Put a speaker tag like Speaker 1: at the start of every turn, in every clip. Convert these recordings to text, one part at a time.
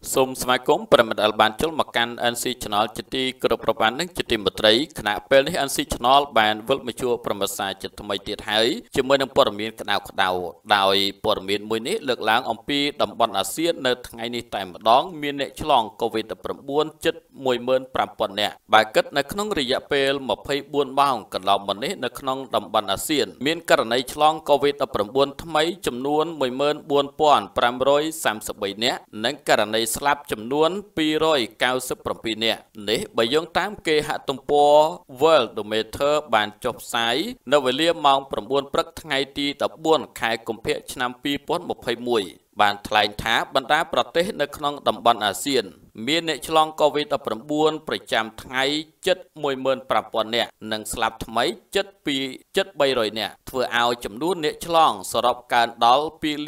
Speaker 1: សូមស្វាគមន៍ប្រិមិត្តដែលបានចូលមកកាន់ NC Channel ជាទីគោរពរាប់អាននិងជាទីមេត្រីគណៈពេលនេះ NC Channel បានវិលមកជួបប្រិមិត្តសាជាថ្មីទៀតហើយជាមួយនឹងព័ត៌មានក្តៅដោយព័ត៌មានមួយនេះលើកឡើងអំពីតំបន់អាស៊ាននៅថ្ងៃនេះតែម្ដងមានអ្នកឆ្លង COVID-19 ជិត 15,000 នាក់បើគិតនៅក្នុងរយៈពេល24ម៉ោងកន្លងមកនេះនៅក្នុងតំបន់អាស៊ានមានករណីឆ្លង COVID-19 ថ្មីចំនួន 14,533 នាក់និងករណីស្លាប់ចំនួន 297 នាក់នេះបើយោងតាមគេហទំព័រ Worldometer បានចុះផ្សាយនៅវេលាម៉ោង 9 ព្រឹកថ្ងៃទី 14 ខែកុម្ភៈឆ្នាំ 2021 បានថ្លែងថាបណ្ដាប្រទេសនៅក្នុងតំបន់អាស៊ានមានអ្នកឆ្លង COVID-19 ប្រចាំថ្ងៃជិត 15,000 នាក់និងស្លាប់ថ្មីជិត 300 នាក់ធ្វើឲ្យចំនួនអ្នកឆ្លងសរុបកើនដល់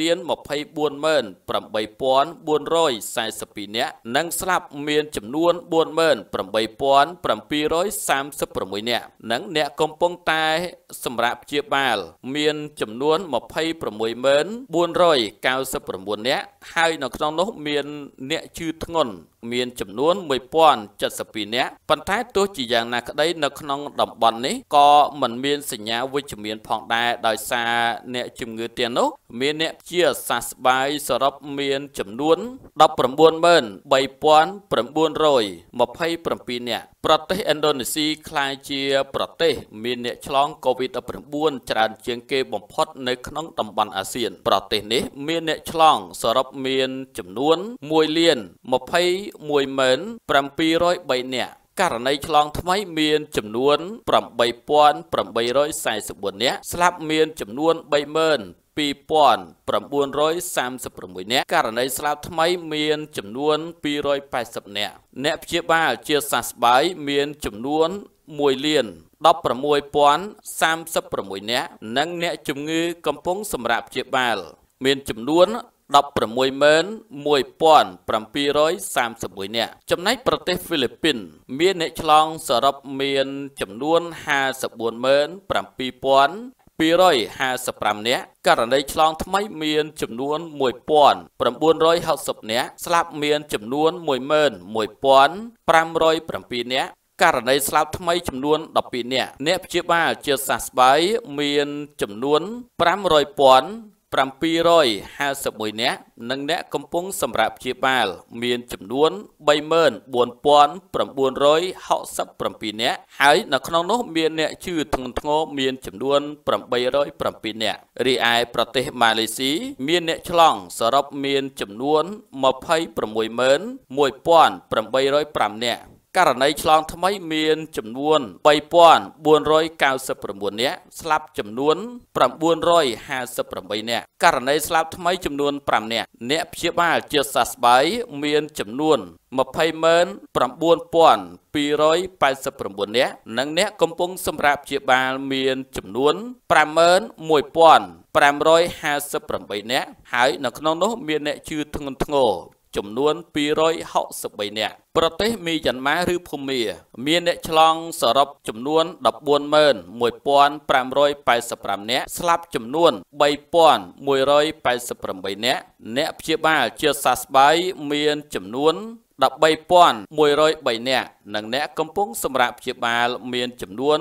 Speaker 1: 2,028,442 នាក់និងស្លាប់មានចំនួន 48,736 នាក់និងអ្នកកំពុងតែសម្រាប់ព្យាបាលមានចំនួន 26,499 នាក់ហើយនៅក្នុងនោះមានអ្នកឈឺធ្ងន់មានចំនួន 1,072 នាក់ប៉ុន្តែទោះជាយ៉ាងណាក្តីនៅក្នុងតំបន់នេះក៏មិនមានសញ្ញាវិជ្ជមានផងដែរដោយសារអ្នកជំងឺទាំងនោះមានអ្នកជាសះស្បើយសរុបមានចំនួន 19,927 នាក់ប្រទេសឥណ្ឌូនេស៊ីក្លាយជាប្រទេសមានអ្នកឆ្លង COVID-19 ច្រើនជាងគេបំផុតនៅក្នុងតំបន់អាស៊ានប្រទេសនេះមានអ្នកឆ្លងសរុបមានចំនួន 1,021,703 នាក់ករណីឆ្លងថ្មីមានចំនួន 8,844 នាក់ស្លាប់មានចំនួន 2,936 នាក់ករណីស្លាប់ថ្មីមានចំនួន 280 នាក់អ្នកព្យាបាលជាសះស្បើយមានចំនួន 1,16,036 នាក់និងអ្នកជំងឺកំពុងសម្រាប់ព្យាបាលមានចំនួន 16,1731 នាក់ចំណែកប្រទេសហ្វីលីពីនមានអ្នកឆ្លងសរុបមានចំនួន 54,755 នាក់ករណីឆ្លងថ្មីមានចំនួន 1,960 នាក់ស្លាប់មានចំនួន 11,507 នាក់ករណីស្លាប់ថ្មីចំនួន 12 នាក់អ្នកព្យាបាលជាសះស្បើយមានចំនួន 500,751 នាក់និងអ្នកកំពុងសម្រាប់ព្យាបាលមានចំនួន 34,967 នាក់ហើយនៅក្នុងនោះមានអ្នកឈឺធ្ងន់ធ្ងរមានចំនួន 807 នាក់រីឯប្រទេសម៉ាឡេស៊ីមានអ្នកឆ្លងសរុបមានចំនួន 26,1805 នាក់ករណីឆ្លងថ្មីមានចំនួន 3,499 នាក់ស្លាប់ចំនួន 958 នាក់ករណីស្លាប់ថ្មីចំនួន 5 នាក់អ្នកព្យាបាលជាសះស្បើយមានចំនួន 20,989 នាក់និងអ្នកកំពុងសម្រាប់ព្យាបាលមានចំនួន 51,558 នាក់ហើយនៅក្នុងនោះមានអ្នកឈឺធ្ងន់ធ្ងរចំនួន 263 នាក់ប្រទេសមីយ៉ាន់ម៉ាឬភូមាមានអ្នកឆ្លងសរុបចំនួន 14,1585 នាក់ស្លាប់ចំនួន 3,188 នាក់អ្នកព្យាបាលជាសះស្បើយមានចំនួន 13,103 នាក់និងអ្នកកំពុងសម្រាប់ព្យាបាលមានចំនួន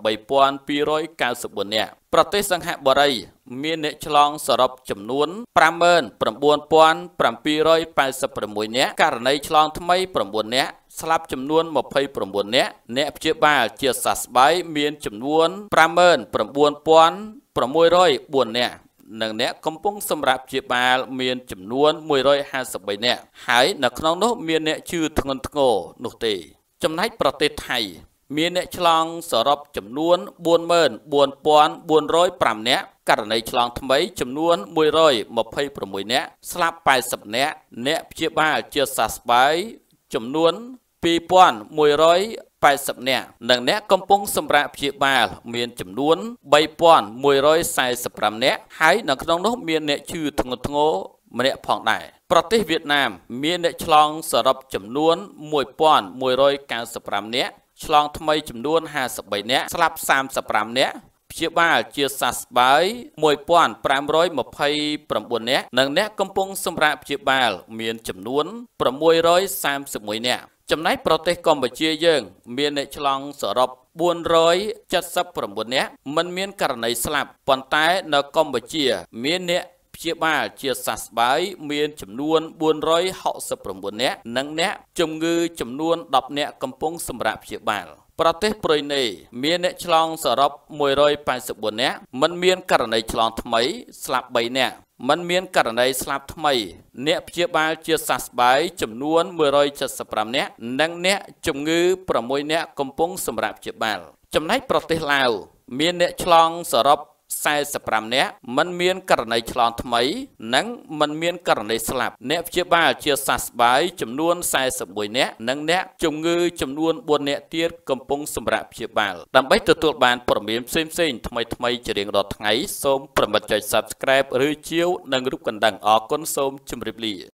Speaker 1: 8,294 នាក់ប្រទេសសិង្ហបុរីមានអ្នកឆ្លងសរុបចំនួន 59,786 នាក់ករណីឆ្លងថ្មី 9 នាក់ស្លាប់ចំនួន 29 នាក់អ្នកព្យាបាលជាសះស្បើយមានចំនួន 59,604 នាក់និងអ្នកកំពុងសម្រាប់ព្យាបាលមានចំនួន 153 នាក់ហើយនៅក្នុងនោះមានអ្នកឈឺធ្ងន់ធ្ងរនោះទេចំណែកប្រទេសថៃមានអ្នកឆ្លងសរុបចំនួន 44,405 នាក់ករណីឆ្លងថ្មីចំនួន 126 នាក់ស្លាប់ 80 នាក់អ្នកព្យាបាលជាសះស្បើយចំនួន 2,180 នាក់និងអ្នកកំពុងសម្រាប់ព្យាបាលមានចំនួន 3,145 នាក់ហើយនៅក្នុងនោះមានអ្នកឈឺធ្ងន់ធ្ងរម្នាក់ផងដែរប្រទេសវៀតណាមមានអ្នកឆ្លងសរុបចំនួន 1,195 នាក់ឆ្លងថ្មីចំនួន 53 នាក់ស្លាប់ 35 នាក់ព្ព្យាបាលជាសះស្បើយ 1529 នាក់និងអ្នកកំពុងសម្រាកព្យាបាលមានចំនួន 631 នាក់ចំណែកប្រទេសកម្ពុជាយើងមានអ្នកឆ្លងសរុប 479 នាក់មិនមានករណីស្លាប់ប៉ុន្តែនៅកម្ពុជាមានអ្នកព្យាបាលជាសះស្បើយមានចំនួន 469 នាក់និងអ្នកជំងឺចំនួន 10 នាក់កំពុងសម្រាកព្យាបាលប្រទេសប្រ៊ុយណេមានអ្នកឆ្លងសរុប 184 នាក់មិនមានករណីឆ្លងថ្មីស្លាប់ 3 នាក់មិនមានករណីស្លាប់ថ្មីអ្នកព្យាបាលជាសះស្បើយចំនួន 175 នាក់និងអ្នកជំងឺ 6 នាក់កំពុងសម្រាកព្យាបាលចំណែកប្រទេសឡាវមានអ្នកឆ្លងសរុប 45 នាក់មិនមានករណីឆ្លងថ្មីនិងមិនមានករណីស្លាប់អ្នកព្យាបាលជាសះស្បើយចំនួន 41 នាក់និងអ្នកជំងឺចំនួន 4 នាក់ទៀតកំពុងសម្រាកព្យាបាលដើម្បីទទួលបានព័ត៌មានផ្សេងៗថ្មីៗជារៀងរាល់ថ្ងៃសូមប្រមិត្តចុច Subscribe ឬជាវនិងរូបកណ្ដឹងអរគុណសូមជម្រាបលា